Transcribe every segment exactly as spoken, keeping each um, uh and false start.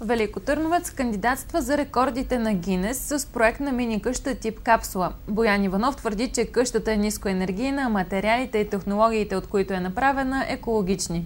Велико Търновец кандидатства за рекордите на Гинес с проект на мини къща тип капсула. Боян Иванов твърди, че къщата е нискоенергийна, а материалите и технологиите, от които е направена, екологични.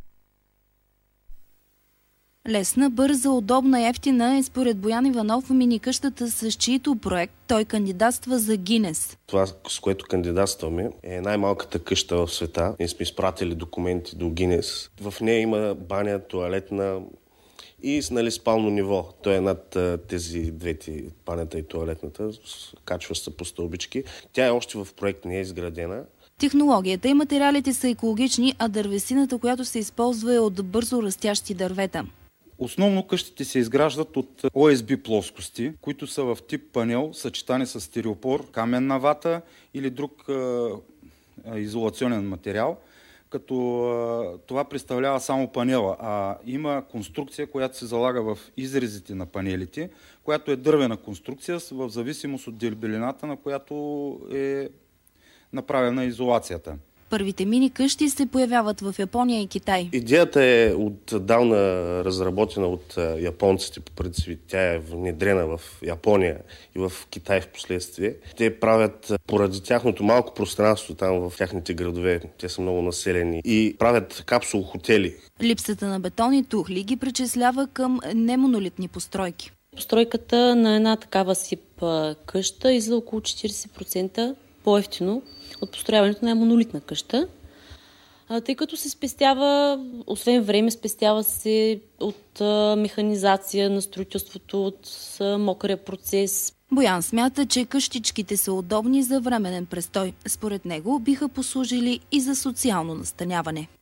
Лесна, бърза, удобна и ефтина е според Боян Иванов мини-къщата, с чието проект той кандидатства за Гинес. Това, с което кандидатстваме, е най-малката къща в света. Ние сме изпратили документи до Гинес. В нея има баня, тоалетна и нали, спално ниво. Той е над тези двете, банята и тоалетната, качва се по стълбички. Тя е още в проект, не е изградена. Технологията и материалите са екологични, а дървесината, която се използва, е от бързо растящи дървета. Основно къщите се изграждат от О Ес Би плоскости, които са в тип панел, съчетани с стиропор, каменна вата или друг е, изолационен материал, като е, това представлява само панела, а има конструкция, която се залага в изрезите на панелите, която е дървена конструкция в зависимост от дебелината, на която е направена изолацията. Първите мини къщи се появяват в Япония и Китай. Идеята е отдавна разработена от японците, по принцип тя е внедрена в Япония и в Китай в последствие. Те правят поради тяхното малко пространство там в тяхните градове, те са много населени, и правят капсул хотели. Липсата на бетон и тухли ги причислява към немонолитни постройки. Постройката на една такава сип къща излиза около четирийсет процента по-евтино от построяването на монолитна къща, тъй като се спестява, освен време, спестява се от механизация на строителството, от мокрия процес. Боян смята, че къщичките са удобни за временен престой. Според него биха послужили и за социално настаняване.